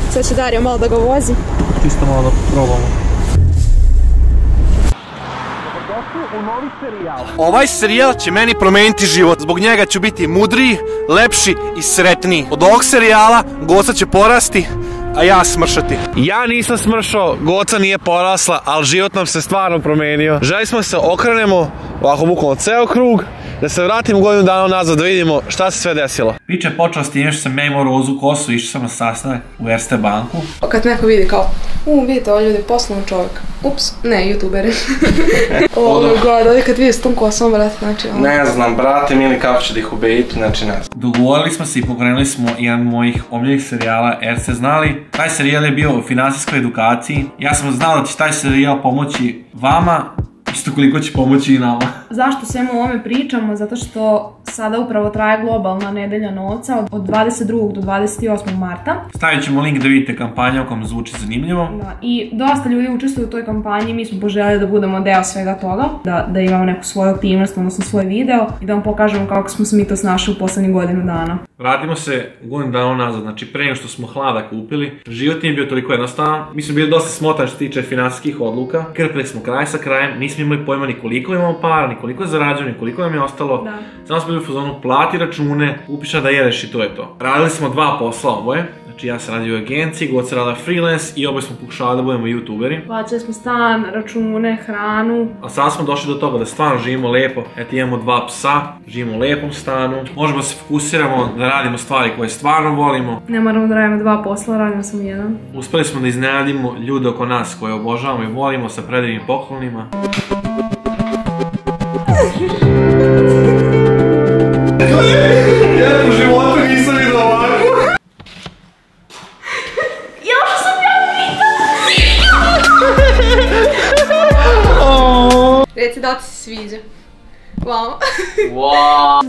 Sad će Darija malo da ga vozi. Čisto malo da probamo. Ovaj serijal će meni promeniti život. Zbog njega ću biti mudriji, lepši i sretniji. Od ovog serijala Goca će porasti, a ja smršati. Ja nisam smršao, Goca nije porasla, ali život nam se stvarno promenio. Želi smo se okrenemo, ovako bukvalno ceo krug, da se vratimo godinu dana nazad da vidimo šta se sve desilo. Priča je počela s time što sam imao rozu kosu, išao sam na sastanak u Erste banku. Kad neko vidi kao, vidite, ovo ljudi je poslovni čovjek. Ups, ne, youtuberi. Oh my god, ovdje kad vidi s tom kosom, brate, znači... Ne znam, brate, mili kako će da ih ubediti, znači ne znam. Dogovorili smo se i pokrenuli smo jedan od mojih omiljenih serijala, jer ste znali, taj serijal je bio o finansijskoj edukaciji. Ja sam znao da će taj serijal pomoći vama, isto koliko će pomoći i nama. Zašto svemu ovome pričamo? Zato što sada upravo traje globalna nedelja novca od 22. do 28. marta. Stavit ćemo link da vidite kampanju ako vam zvuči zanimljivo. I dosta ljudi učestvuju u toj kampanji, mi smo poželjeli da budemo deo svega toga, da imamo neku svoju aktivnost, odnosno svoj video i da vam pokažemo kako smo se mi to snašli u poslednjih godinu dana. Vratimo se godinu dana nazad, znači pre nego što smo hlada kupili, život nije bio toliko jednostavan. Mi smo bili dosta smotani što se tiče finansijskih odluka, krpili smo kraj sa krajem, nismo imali pojma ni koliko imamo para, ni koliko zarađujemo, ni koliko nam je ostalo. Samo smo bili u fazonu, plati račune, upiša da jedeš i to je to. Radili smo 2 posla oboje, znači ja sam radio u agenciji, Goca radila freelance i oboje smo pokušali da budemo youtuberi. Plaćali smo stan, račune, hranu. A sada smo došli do toga da stvarno živimo lepo, eto imamo 2 psa, živimo u lepom stanu, možemo se fokusiramo da radimo stvari koje stvarno volimo. Ne moramo da radimo 2 posla, radimo samo jedan. Uspeli smo da iznenadimo ljude oko nas koje obožavamo i volimo sa predivnim poklonima. Ja u životu nisam vidio ovako. Još sam ja pitao! Reci da ti se sviđa. Wow. Wow.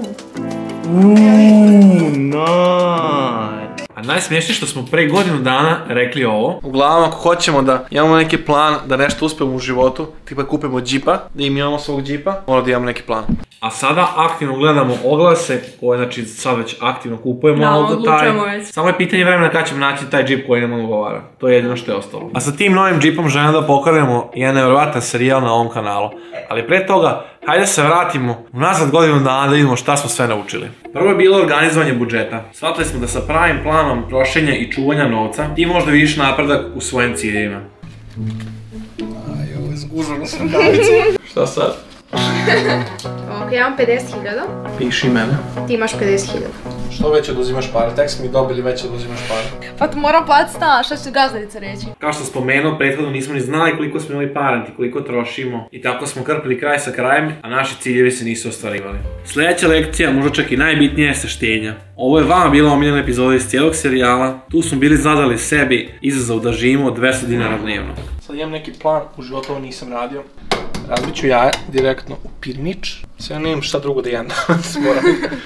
Nice. A najsmiješnije što smo pre godinu dana rekli ovo. Uglavnom ako hoćemo da imamo neki plan da nešto uspemo u životu, tipa kupimo džipa, da im imamo svog džipa, moramo da imamo neki plan. A sada aktivno gledamo oglase koje znači sad već aktivno kupujemo auto taj. Samo je pitanje vremena kada ćemo naći taj džip koji nam odgovara. To je jedino što je ostalo. A sa tim novim džipom želim da pokrenemo jedan nevjerovatan serijal na ovom kanalu. Ali pre toga, hajde se vratimo unazad godinu dana da vidimo šta smo sve naučili. Prvo je bilo organizovanje budžeta. Shvatili smo da sa pravim planom trošenja i čuvanja novca ti možda vidiš napredak u svojim ciljevima. Aj, ovo je zgužano sam davicu. Šta sad? Ok, ja imam 50.000. Piši mene. Ti imaš 50.000. Što već oduzimaš pare? Tek smo mi dobili već oduzimaš pare. Pa moram platiti stan, šta će gazdarica reći? Kao što sam spomenuo, prethodno nismo ni znali koliko smo imali para, niti koliko trošimo. I tako smo krpili kraj sa krajem, a naši ciljevi se nisu ostvarivali. Sljedeća lekcija, možda čak i najbitnija, je saštenja. Ovo je vama bila omiljena epizoda iz cijelog serijala. Tu smo bili zadali sebi izazov da živimo 200 dinara dnevno. Sad imam neki plan, u životu ovo nisam radio. Razbit ću jaja direktno u pirnič. Sve ja nemam šta drugo da jedem danas, moram.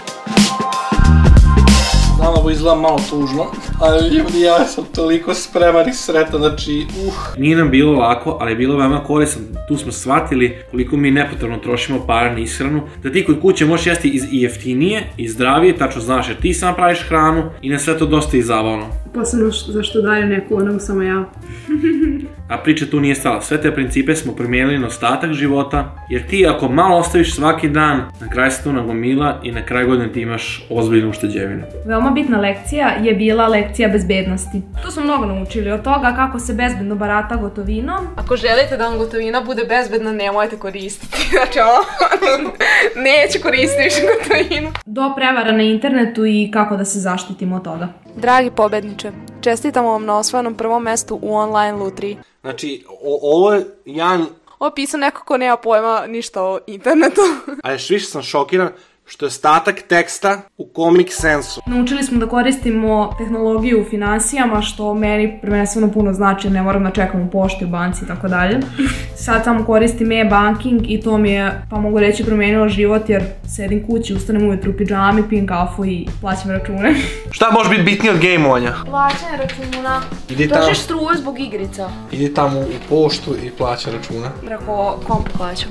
Znam, ovo izgleda malo tužno, ali ljudi, ja sam toliko spreman i sretan, znači, Nije nam bilo lako, ali je bilo veoma korisno. Tu smo shvatili koliko mi nepotrebno trošimo para na ishranu, da ti kod kuće možeš jesti i jeftinije i zdravije, tačno znaš jer ti sam praviš hranu i na sve to dosta i zabavno. Posebno zašto daju neku, nego samo ja. A priča tu nije stala. Sve te principe smo primijenili na ostatak života, jer ti ako malo ostaviš svaki dan, na kraju se to nagomila i na kraju godine ti imaš ozbiljnu ušteđevinu. Veoma bitna lekcija je bila lekcija bezbednosti. Tu smo mnogo naučili od toga kako se bezbedno barata gotovinom. Ako želite da vam gotovina bude bezbedna, nemojte koristiti. Znači neće koristiti više gotovinu. Do prevara na internetu i kako da se zaštitimo od toga. Dragi pobedniče, čestitamo vam na osvojenom prvom mestu u online lutriji. Znači, ovo je jedan... Ovo pisao neko ko nema pojma ništa o internetu. A još više sam šokiran što je ostatak teksta u Comic Sensu. Naučili smo da koristimo tehnologiju u finansijama, što meni prvenstveno puno znači, ne moram da čekam u pošti, u banci i tako dalje. Sad samo koristim e-banking i to mi je, pa mogu reći, promenilo život jer sedim kući, ustanem ujutru u pidžami, pijem kafu i plaćam račune. Šta može biti bitnije od gejmovanja? Plaćanje računa. Trošiš struju zbog igrica. Idi tamo u poštu i plaća računa. Preko komp plaćam.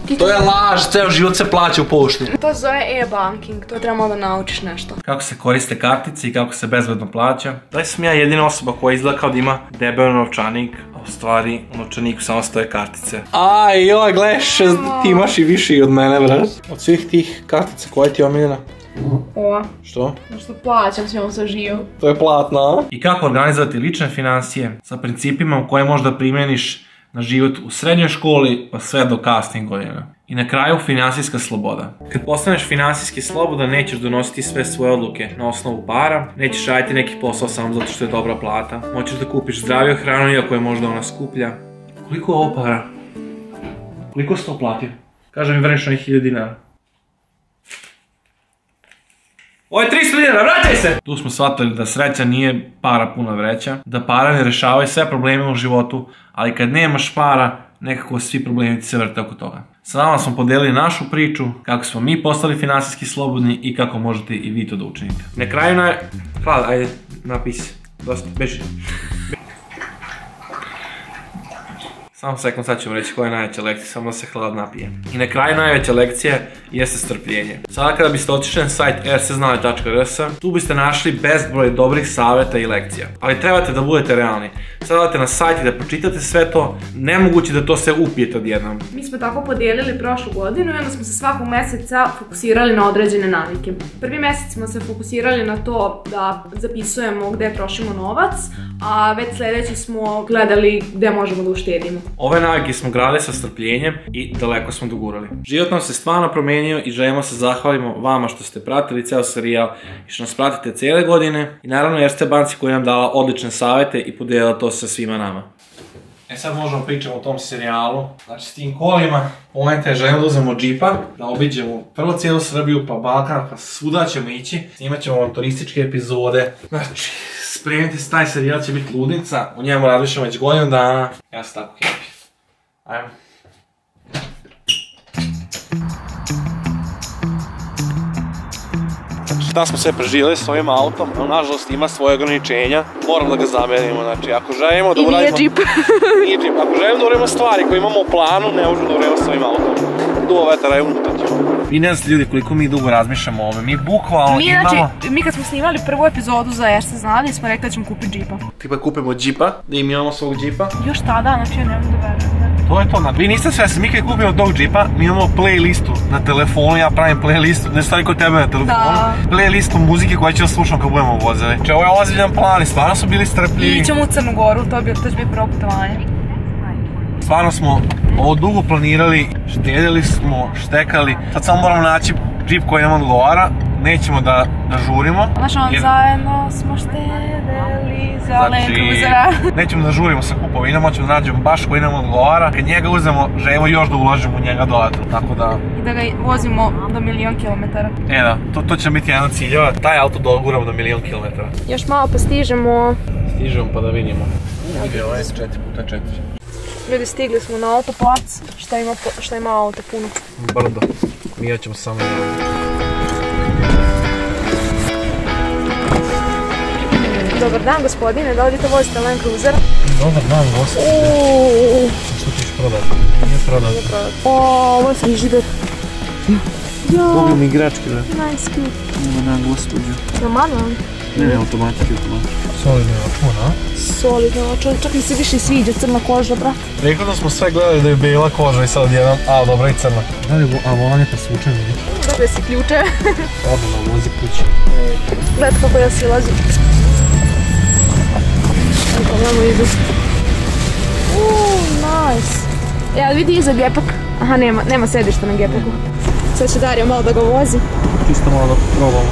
To je laž, ceo život se plaća u pošti. To se zove e-banking, to treba malo da naučiš nešto. Kako se koriste kartice i kako se bezbedno plaća. Da sam ja jedina osoba koja izgleda kao da ima debel novčanik, a u stvari u novčaniku samo stoje kartice. Aj, joj, gledeš, ti imaš i više i od mene, brat. Od svih tih kartica, koja ti je omiljena? Ova. Što? Što plaćam s njom sa živom. To je platno, a? I kako organizovati lične financije sa principima u koje možda primjeniš na život u srednjoj školi pa sve do kasnih godina. I na kraju finansijska sloboda. Kad postaneš finansijski slobodan, nećeš donositi sve svoje odluke na osnovu para, nećeš raditi neki posao samo zato što je dobra plata, moćeš da kupiš zdraviju hranu iako je možda ona skuplja. Koliko je ovo para? Koliko si to platio? Kaže mi vrniš onih 1000 dinara. Ovo je 300 dinara, vraćaj se! Tu smo shvatili da sreća nije para puna vreća, da para ne rešavaju sve probleme u životu, ali kad nemaš para, nekako svi problemi ti se vrte oko toga. Sa vama smo podelili našu priču, kako smo mi postali finansijski slobodni i kako možete i vi to da učinite. Na kraju Hvala, ajde, napisi. Dosta, beži. Samo sekund, sad ću vam reći koja je najveća lekcija, samo da se hlad napije. I na kraju najveća lekcija jeste strpljenje. Sada kada biste otišli na sajt rcznanje.rs, tu biste našli bezbroj dobrih savjeta i lekcija. Ali trebate da budete realni. Sada odete na sajt i da pročitate sve to, nemoguće da to sve upijete odjednom. Mi smo tako podijelili prošlu godinu i onda smo se svakog meseca fokusirali na određene navike. Prvi mesec smo se fokusirali na to da zapisujemo gde trošimo novac, a već sljedeći smo gledali gde možemo da uštedimo. Ove navike smo gradili sa strpljenjem i daleko smo dogurali. Život nam se stvarno promijenio i želimo se zahvalimo vama što ste pratili ceo serijal i što nas pratite cijele godine i naravno Erste banci koja nam dala odlične savjete i podijelila to sa svima nama. Sad možemo pričati o tom serijalu. Znači s tim kolima, momenta je želimo da uzmemo džipa, da obiđemo prvo cijelu Srbiju, pa Balkan, pa svuda ćemo ići. Snimat ćemo vam turističke epizode. Znači, spremite se, taj serijal će biti ludnica, u njemu razmišljamo već godinu dana. Ja sam tako happy. Ajmo. Šta smo sve preživjeli s ovim autom, no nažalost ima svoje ograničenja, moram da ga zamenimo, znači ako želimo da uradimo... I nije džip. Nije džip, ako želimo da uradimo stvari koje imamo u planu, ne možemo da uradimo s ovim autom. Duo vetara je unutra. Vi ne znate ljudi koliko mi dugo razmišljamo o ovome, mi bukvalno imamo... Znači, mi kad smo snimali prvu epizodu za Erste znanje, smo rekli da ćemo kupiti džipa. Tipa kupimo džipa, da im imamo svog džipa. Još tada, znači ja ne mogu da verujem. To je to, vi niste svesni, mi kad kupimo tog džipa, mi imamo playlistu na telefonu, ja pravim playlistu, ne stvari kod tebe na telefonu, playlistu muzike koja će da slušamo kad budemo vozili. Znači ovo je ozbiljan plan i stvarno su bili strpljivi. I ićemo u Crnu Goru, to će biti prvo putovanje. Stvarno smo ovo dugo planirali, štedjeli smo, štekali, sad samo moramo naći džip koji nam odgovara, nećemo da žurimo. Znaš on, zajedno smo štedjeli za Land Cruisera. Nećemo da žurimo sa kupovinom, hoćemo da nađemo baš koji nam odgovara. Kad njega uzemo, želimo još da uložimo u njega dodatno, tako da... I da ga vozimo do 1.000.000 kilometara. Da, to će biti jedan od ciljeva, taj auto doguramo do 1.000.000 kilometara. Još malo pa stižemo. Stižemo pa da vidimo. Ovo je 4x4. Ljudi, stigli smo na autoplac, šta ima auto puno. Brdo, mi ćemo samo... Dobar dan gospodine, da odite vozite Land Cruiser? Dobar dan gospodine. Što ćeš prodati? Nije prodati. Ovo je frižider. Dobio mi igračke, da? Nice cute. Dobar dan gospođo. Normalno? Ne, automatski. Solidno očun, a? Solidno očun, čak mi se više sviđa crna koža, brat. Rekao da smo sve gledali da je bijela koža i sad odjednom, a dobra i crna. Da li je volan je presvučen, vidi? Dobio si ključe. Odmah, vozi kući. Gledaj kako ja silazim. Pogledamo idu. Nice. Ja vidi iza gepak. Aha, nema sedišta na gepaku. Sad će Darija malo da ga vozi. Čisto malo da probamo.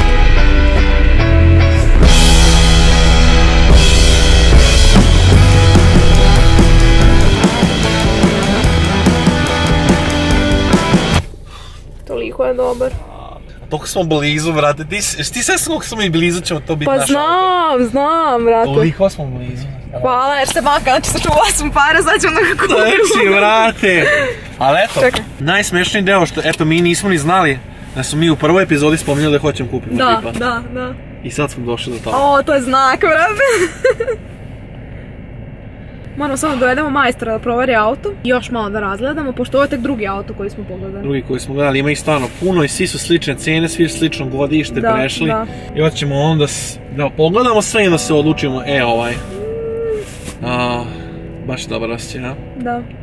Toliko je dobar. Toliko smo blizu, brate, ti sve koliko smo i blizu ćemo to biti naš auto. Pa znam, brate. Toliko smo blizu. Hvala, Erste banka, znači sačuvala sam para, sad ćemo da ga kupimo. Leči, brate. Ali eto, najsmešniji deo što, eto, mi nismo ni znali da smo mi u prvoj epizodi spominjali da hoćemo kupiti džipa. Da. I sad smo došli do toga. O, to je znak, brate. Moramo samo dovedemo majstora da proveri auto i još malo da razgledamo, pošto ovo je tek drugi auto koji smo pogledali. Drugi koji smo gledali, ima ih stvarno puno i svi su slične cene, svi su slično godište prešli. I hoćemo onda da pogledamo sve i da se odlučimo, ovaj. Baš dobar osjećaj, ja? Da.